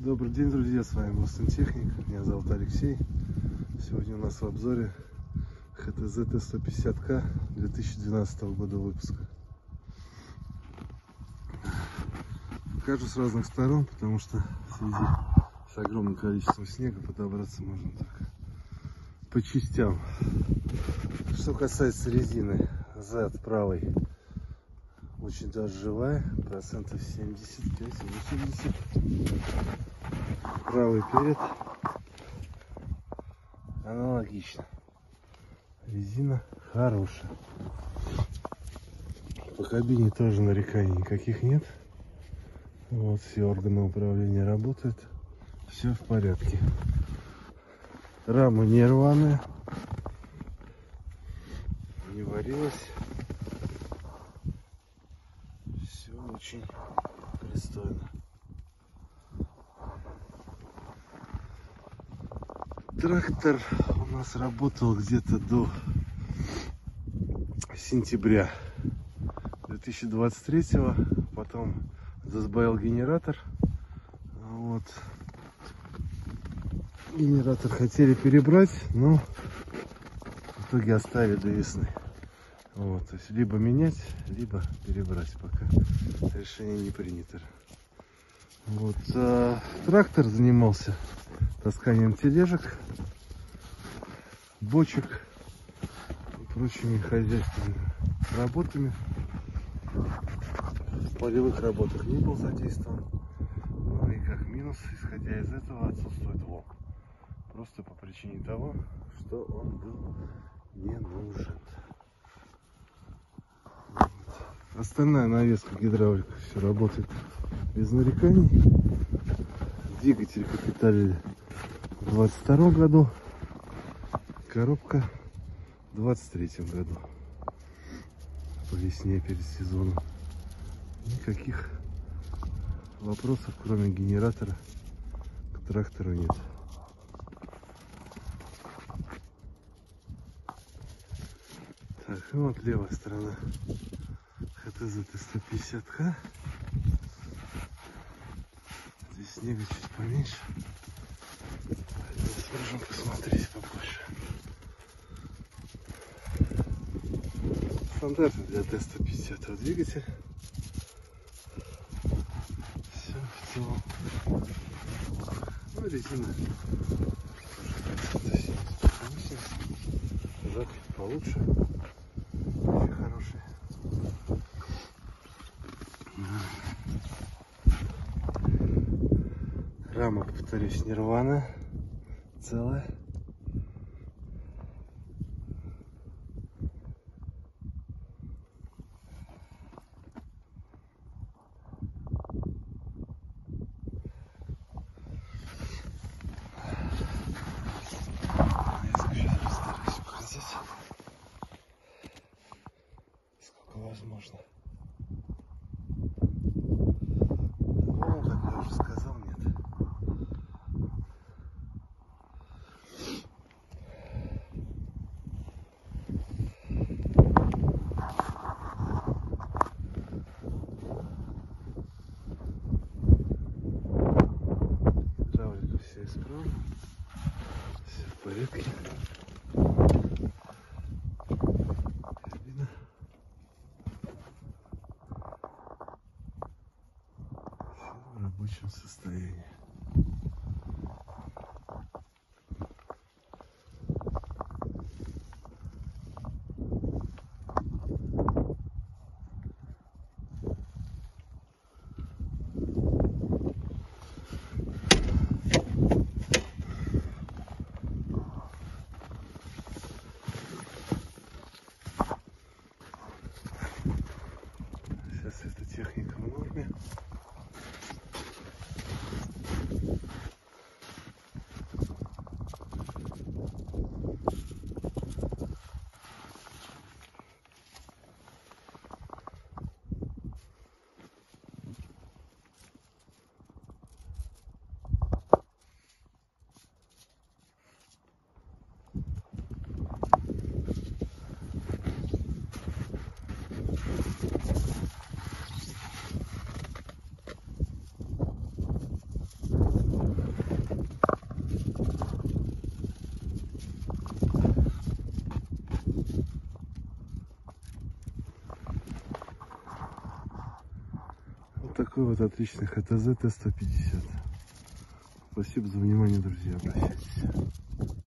Добрый день, друзья, с вами Бостон Техник, меня зовут Алексей. Сегодня у нас в обзоре ХТЗ Т-150К 2012 года выпуска. Покажу с разных сторон, потому что в связи с огромным количеством снега подобраться можно только по частям. Что касается резины, зад правый очень даже живая, процентов 75-80. Правый перед аналогично. Резина хорошая. По кабине тоже нареканий никаких нет. Вот, все органы управления работают. Все в порядке. Рама не рваная. Не варилась. Все очень пристойно. Трактор у нас работал где-то до сентября 2023-го. Потом засбоил генератор. Вот. Генератор хотели перебрать, но в итоге оставили до весны. Вот. То есть либо менять, либо перебрать. Пока решение не принято. Вот. Трактор занимался тасканием тележек, бочек и прочими хозяйственными работами. В полевых работах не был задействован. Ну и как минус, исходя из этого, отсутствует лом. Просто по причине того, что он был не нужен. Вот. Остальная навеска, гидравлика, все работает без нареканий. Двигатель капиталили в 22 году, коробка в 23 году, по весне перед сезоном. Никаких вопросов, кроме генератора, к трактору нет. Так, ну вот левая сторона ХТЗ Т-150К. Здесь снега чуть поменьше. Здесь можем посмотреть побольше. Стандартный для Т-150 двигатель. Все в целом. Ну, резина тоже зад получше. Очень хороший. Рама, повторюсь, не рваная, целая. Сколько возможно. Ну, как я уже сказал, нет. Гидравлика все исправно. Все в порядке. Кабина. Все в рабочем состоянии. Сейчас эта техника в норме. такой вот отличный ХТЗ Т-150. Спасибо за внимание, друзья. Обращайтесь.